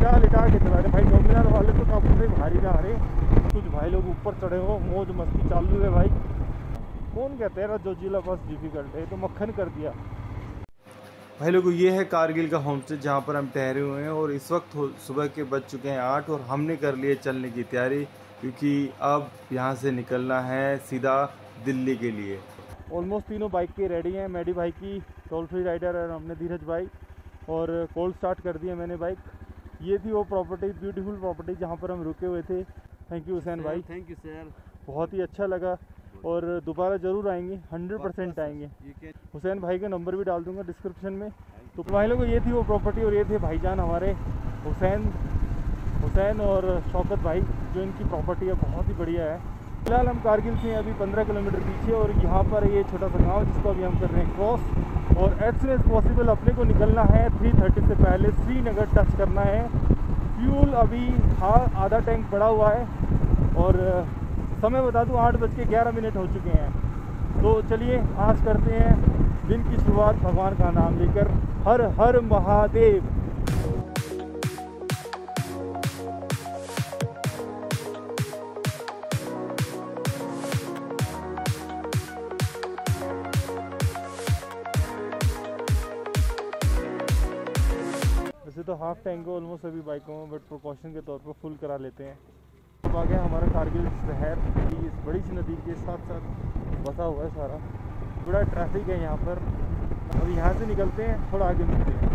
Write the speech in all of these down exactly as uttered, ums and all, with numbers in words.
लिटा लिटा के चला रहे भाई। डोमिनार वाले तो काफी भारी ना आ रहे, कुछ भाई लोग ऊपर चढ़े हो, मौज मस्ती चालू है भाई। कौन कहते हैं जोजिला बस डिफिकल्ट है, तो मक्खन कर दिया भाई लोगों। ये है कारगिल का होम स्टे जहाँ पर हम ठहरे हुए हैं और इस वक्त सुबह के बज चुके हैं आठ और हमने कर लिए चलने की तैयारी, क्योंकि अब यहाँ से निकलना है सीधा दिल्ली के लिए। ऑलमोस्ट तीनों बाइक के रेडी हैं। मेडी भाई की टोल फ्री राइडर और हमने धीरज भाई, और कोल्ड स्टार्ट कर दिया मैंने बाइक। ये थी वो प्रॉपर्टी, ब्यूटीफुल प्रॉपर्टी जहाँ पर हम रुके हुए थे। थैंक यू हुसैन भाई। थैंक यू सर, बहुत ही अच्छा लगा और दोबारा ज़रूर आएंगे, हंड्रेड परसेंट आएंगे। हुसैन भाई का नंबर भी डाल दूंगा डिस्क्रिप्शन में। तो भाई लोगों ये थी वो प्रॉपर्टी और ये थे भाईजान हमारे हुसैन हुसैन और शौकत भाई, जो इनकी प्रॉपर्टी है बहुत ही बढ़िया है। फिलहाल हम कारगिल से अभी पंद्रह किलोमीटर पीछे और यहाँ पर ये छोटा सा गाँव जिसको अभी हम कर रहे हैं क्रॉस, और एज सुन एज पॉसिबल अपने को निकलना है थ्री थर्टी से पहले श्रीनगर टच करना है। फ्यूल अभी हाँ आधा टैंक पड़ा हुआ है और समय बता दूँ आठ बज के ग्यारह मिनट हो चुके हैं। तो चलिए आज करते हैं दिन की शुरुआत भगवान का नाम लेकर। हर हर महादेव। वैसे तो हाफ टैंक है ऑलमोस्ट सभी बाइकों में, बट प्रिकॉशन के तौर पर फुल करा लेते हैं। अब आ गया हमारा कारगिल शहर, इस बड़ी सी नदी के साथ साथ बसा हुआ है सारा, बड़ा ट्रैफिक है यहाँ पर। अब यहाँ से निकलते हैं, थोड़ा आगे मिलते हैं।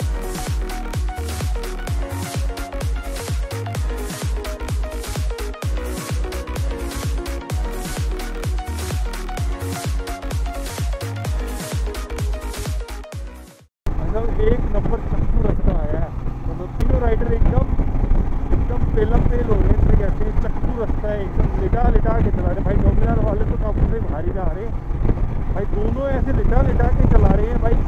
मतलब एक नंबर चक्कू रास्ता आया है, मतलब तीनों राइडर एकदम एकदम पेलम पेल हो रहे हैं। कहते हैं चक्कू रास्ता है, एकदम लिटा लिटा के चला रहे भाई। डोमिनार वाले तो काफी भारी ना आ रहे भाई, दोनों ऐसे लिटा लिटा के चला रहे हैं भाई।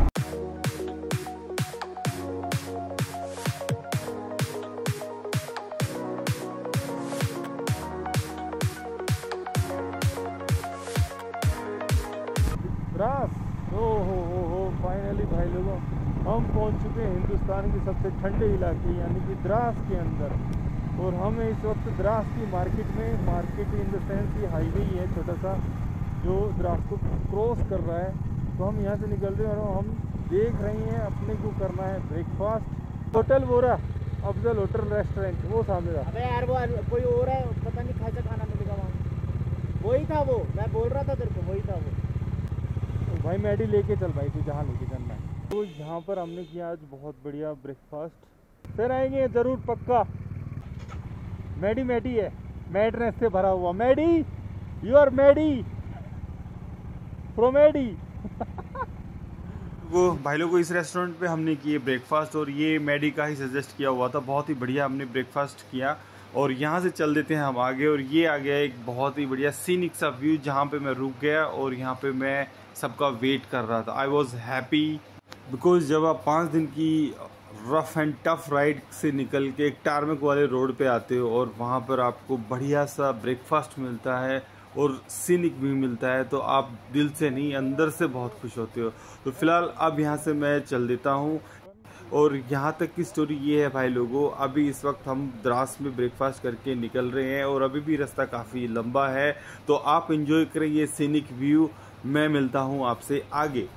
द्रास, ओ हो हो हो फाइनली भाई लोगों हम पहुंच चुके हैं हिंदुस्तान के सबसे ठंडे इलाके यानी कि द्रास के अंदर। और हम इस वक्त द्रास की मार्केट में, मार्केट इन द सेंस ये हाईवे ही है छोटा सा जो द्रास को क्रॉस कर रहा है। तो हम यहाँ से निकल रहे हैं और हम देख रहे हैं अपने को करना है breakfast. Hotel Bora Afzal hotel restaurant, वो सामने था। अबे यार वो कोई और है, पता नहीं खासा खाना मिलेगा वहाँ। वही था वो, मैं बोल रहा था तेरे को, वही था वो। तो भाई मैडी लेके चल भाई, तू जहाँ लेके चलना है। तो यहाँ पर हमने किया आज बहुत बढ़िया ब्रेकफास्ट, फिर आएंगे ज़रूर पक्का। मैडी मैडी है, मैडनेस से भरा हुआ। मैडी यू आर मैडी प्रोमेडी। वो भाई लोगों इस रेस्टोरेंट पे हमने किए ब्रेकफास्ट और ये मैडी का ही सजेस्ट किया हुआ था। बहुत ही बढ़िया हमने ब्रेकफास्ट किया और यहाँ से चल देते हैं हम आगे। और ये आ गया एक बहुत ही बढ़िया सीनिक सा व्यू जहाँ पे मैं रुक गया और यहाँ पे मैं सबका वेट कर रहा था। आई वॉज हैप्पी बिकॉज जब आप पाँच दिन की रफ एंड टफ राइड से निकल के एक टारमेक वाले रोड पे आते हो और वहाँ पर आपको बढ़िया सा ब्रेकफास्ट मिलता है और सीनिक भी मिलता है, तो आप दिल से नहीं अंदर से बहुत खुश होते हो। तो फिलहाल अब यहाँ से मैं चल देता हूँ। और यहाँ तक की स्टोरी ये है भाई लोगों, अभी इस वक्त हम द्रास में ब्रेकफास्ट करके निकल रहे हैं और अभी भी रास्ता काफ़ी लंबा है। तो आप एंजॉय करें ये सीनिक व्यू। मैं मिलता हूँ आपसे आगे।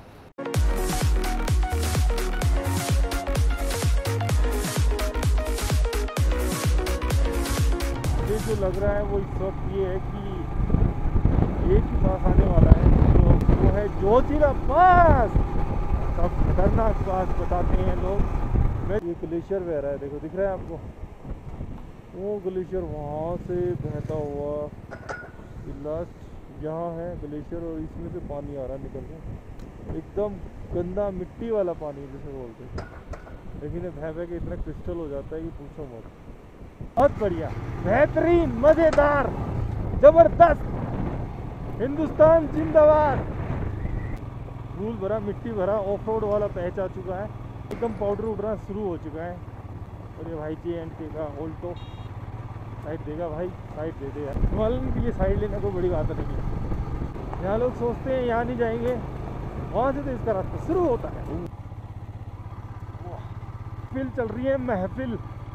जो लग रहा है वो इस वक्त ये है कि एक ही पास आने वाला है, तो वो है जोजिला पास। सब खतरनाक पास बताते हैं लोग। मैं ये ग्लेशियर बह रहा है, देखो दिख रहा है आपको, वो ग्लेशियर वहाँ से बहता हुआ लास्ट यहाँ है ग्लेशियर और इसमें से पानी आ रहा है निकल के, एकदम गंदा मिट्टी वाला पानी जैसे बोलते हैं। लेकिन ये बह बह के इतना क्रिस्टल हो जाता है कि पूछो मत। बहुत बढ़िया, बेहतरीन, मजेदार, जबरदस्त, हिंदुस्तान जिंदाबाद। धूल भरा, मिट्टी भरा, ऑफ रोड वाला पैच आ चुका है, एकदम पाउडर उड़ना शुरू हो चुका है। और ये भाई जी एंड देगा ऑल्टो साइड देगा भाई, साइड दे दे यार। मालूम के लिए साइड लेना कोई बड़ी बात नहीं है। यहाँ लोग सोचते हैं यहाँ नहीं जाएंगे, वहाँ से तो इसका रास्ता शुरू होता है। महफिल चल रही है, महफिल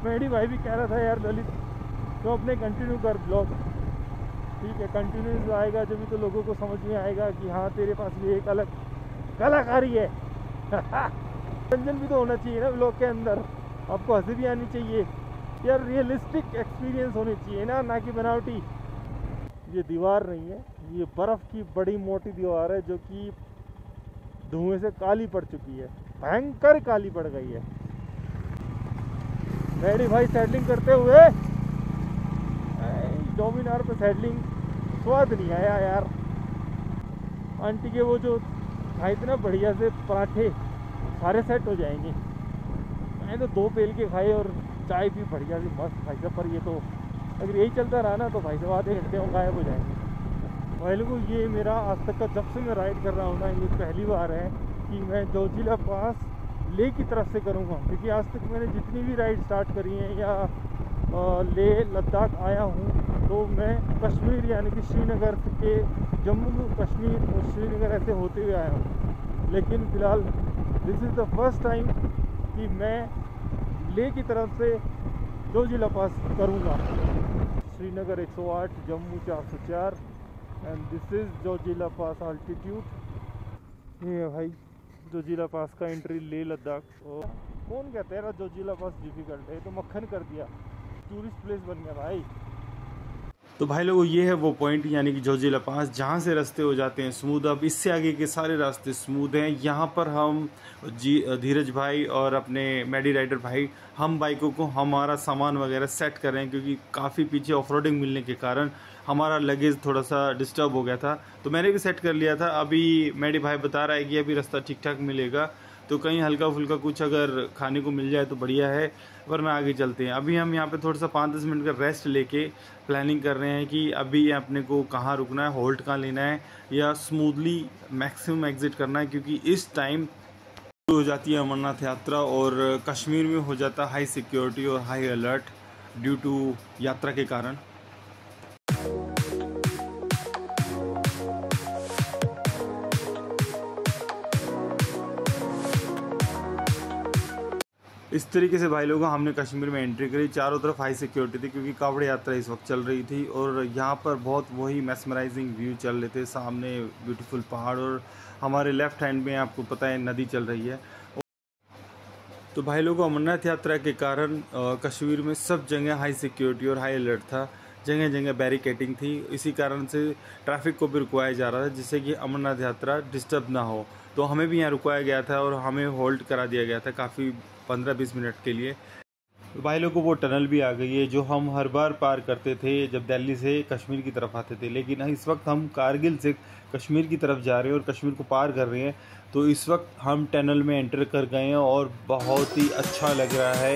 मेडी भाई भी कह रहा था यार ललित तो अपने कंटिन्यू कर ब्लॉग, ठीक है कंटिन्यू आएगा जब भी तो लोगों को समझ में आएगा कि हाँ तेरे पास भी एक अलग कलाकारी है। रंजन भी तो होना चाहिए ना ब्लॉग के अंदर, आपको हंसी भी आनी चाहिए यार, रियलिस्टिक एक्सपीरियंस होनी चाहिए ना, ना कि बनावटी। ये दीवार नहीं है, ये बर्फ़ की बड़ी मोटी दीवार है जो कि धुएं से काली पड़ चुकी है, भयंकर काली पड़ गई है। मेरी भाई सैडलिंग करते हुए डोमिनार पे सैडलिंग स्वाद नहीं आया यार। आंटी के वो जो खाए थे ना बढ़िया से पराठे सारे सेट हो जाएंगे, मैंने तो दो पेल के खाए और चाय भी बढ़िया सी मस्त खाई था। पर ये तो अगर यही चलता रहा ना तो भाई साहब आधे घंटे में गायब हो जाएंगे। भाई लोगों ये मेरा आज तक का जब से मैं राइड कर रहा हूँ ना ये पहली बार है कि मैं जोजिला पास ले की तरफ से करूँगा, क्योंकि आज तक मैंने जितनी भी राइड स्टार्ट करी हैं या ले लद्दाख आया हूँ तो मैं कश्मीर यानी कि श्रीनगर के जम्मू कश्मीर और श्रीनगर ऐसे होते हुए आया हूँ। लेकिन फ़िलहाल this is the first time कि मैं ले की तरफ से जोजिला पास करूँगा। श्रीनगर एक सौ आठ, जम्मू चार सौ चार and this is Zojila pass altitude. ये है भाई जोजिला पास का एंट्री ले लद्दाख। और कौन कहता है जोजिला पास डिफ़िकल्ट है, तो मक्खन कर दिया, टूरिस्ट प्लेस बन गया भाई। तो भाई लोगों ये है वो पॉइंट यानी कि जोजिला पास जहाँ से रास्ते हो जाते हैं स्मूथ। अब इससे आगे के सारे रास्ते स्मूथ हैं। यहाँ पर हम जी धीरज भाई और अपने मेडी राइडर भाई हम बाइकों को हमारा सामान वगैरह सेट कर रहे हैं, क्योंकि काफ़ी पीछे ऑफरोडिंग मिलने के कारण हमारा लगेज थोड़ा सा डिस्टर्ब हो गया था, तो मैंने भी सेट कर लिया था। अभी मेडी भाई बता रहा है कि अभी रास्ता ठीक ठाक मिलेगा, तो कहीं हल्का फुल्का कुछ अगर खाने को मिल जाए तो बढ़िया है, वरना आगे चलते हैं। अभी हम यहाँ पे थोड़ा सा पाँच दस मिनट का रेस्ट लेके प्लानिंग कर रहे हैं कि अभी अपने को कहाँ रुकना है, होल्ड कहाँ लेना है या स्मूथली मैक्सिमम एग्जिट करना है, क्योंकि इस टाइम हो जाती है अमरनाथ यात्रा और कश्मीर में हो जाता है हाई सिक्योरिटी और हाई अलर्ट ड्यू टू यात्रा के कारण। इस तरीके से भाई लोगों हमने कश्मीर में एंट्री करी। चारों तरफ हाई सिक्योरिटी थी क्योंकि कावड़ यात्रा इस वक्त चल रही थी और यहाँ पर बहुत वही मैस्मराइजिंग व्यू चल रहे थे। सामने ब्यूटीफुल पहाड़ और हमारे लेफ्ट हैंड में आपको पता है नदी चल रही है। तो भाई लोगों अमरनाथ यात्रा के कारण कश्मीर में सब जगह हाई सिक्योरिटी और हाई अलर्ट था, जगह जगह बैरिकेटिंग थी। इसी कारण से ट्रैफिक को भी रुकवाया जा रहा था जिससे कि अमरनाथ यात्रा डिस्टर्ब ना हो। तो हमें भी यहाँ रुकवाया गया था और हमें होल्ड करा दिया गया था काफ़ी पंद्रह बीस मिनट के लिए। तो भाई लोगों को वो टनल भी आ गई है जो हम हर बार पार करते थे जब दिल्ली से कश्मीर की तरफ आते थे, लेकिन इस वक्त हम कारगिल से कश्मीर की तरफ जा रहे हैं और कश्मीर को पार कर रहे हैं। तो इस वक्त हम टनल में एंटर कर गए हैं और बहुत ही अच्छा लग रहा है।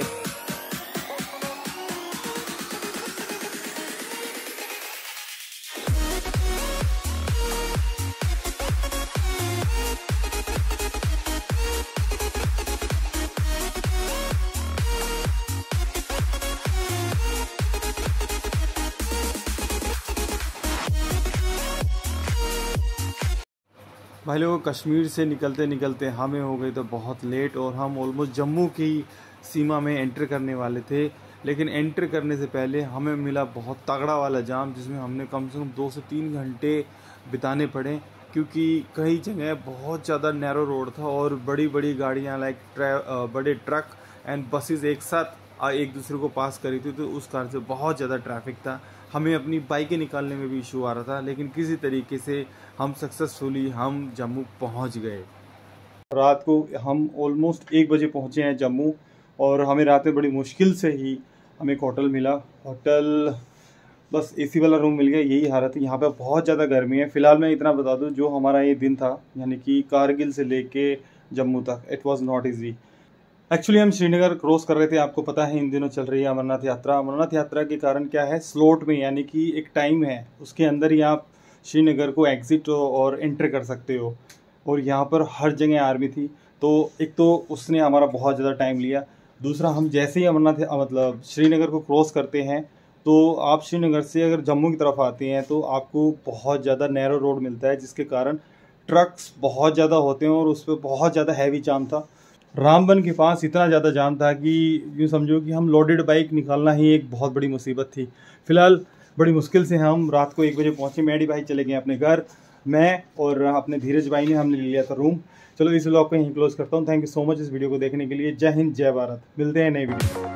भाई लोगों कश्मीर से निकलते निकलते हमें हो गई तो बहुत लेट और हम ऑलमोस्ट जम्मू की सीमा में एंटर करने वाले थे, लेकिन एंटर करने से पहले हमें मिला बहुत तगड़ा वाला जाम जिसमें हमने कम से कम दो से तीन घंटे बिताने पड़े, क्योंकि कई जगह बहुत ज़्यादा नैरो रोड था और बड़ी बड़ी गाड़ियाँ लाइक बड़े ट्रक एंड बसेस एक साथ एक दूसरे को पास करी थी, तो उस कारण से बहुत ज़्यादा ट्रैफिक था। हमें अपनी बाइकें निकालने में भी इशू आ रहा था, लेकिन किसी तरीके से हम सक्सेसफुली हम जम्मू पहुंच गए। रात को हम ऑलमोस्ट एक बजे पहुंचे हैं जम्मू और हमें रात में बड़ी मुश्किल से ही हमें एक होटल मिला। होटल बस एसी वाला रूम मिल गया, यही हालत है। यहाँ पे बहुत ज़्यादा गर्मी है। फ़िलहाल मैं इतना बता दूँ, जो हमारा ये दिन था यानी कि कारगिल से लेके जम्मू तक, it was not easy. Actually हम श्रीनगर क्रॉस कर रहे थे, आपको पता है इन दिनों चल रही है अमरनाथ यात्रा। अमरनाथ यात्रा के कारण क्या है, स्लॉट में यानी कि एक टाइम है उसके अंदर ही आप श्रीनगर को एग्ज़िट और एंटर कर सकते हो, और यहाँ पर हर जगह आर्मी थी। तो एक तो उसने हमारा बहुत ज़्यादा टाइम लिया। दूसरा, हम जैसे ही अमरनाथ मतलब श्रीनगर को क्रॉस करते हैं तो आप श्रीनगर से अगर जम्मू की तरफ आते हैं तो आपको बहुत ज़्यादा नैरो रोड मिलता है, जिसके कारण ट्रक्स बहुत ज़्यादा होते हैं और उस पर बहुत ज़्यादा हैवी जाम था। रामबन के पास इतना ज़्यादा जाम था कि यूँ समझो कि हम लोडेड बाइक निकालना ही एक बहुत बड़ी मुसीबत थी। फ़िलहाल बड़ी मुश्किल से हम रात को एक बजे पहुँचे। मैडी भाई चले गए अपने घर, मैं और अपने धीरज भाई ने हमने ले लिया था रूम। चलो इस व्लॉग को यहीं क्लोज करता हूँ। थैंक यू सो मच इस वीडियो को देखने के लिए। जय हिंद, जय भारत। मिलते हैं नई वीडियो।